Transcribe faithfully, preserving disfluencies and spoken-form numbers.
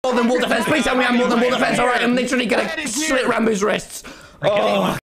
More than wall defense. Please tell me I'm more than wall defense. All right, I'm literally gonna slit Rambo's wrists. Oh.